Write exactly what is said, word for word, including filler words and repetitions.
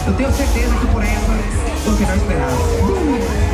Eu tenho certeza que por essa você não esperava.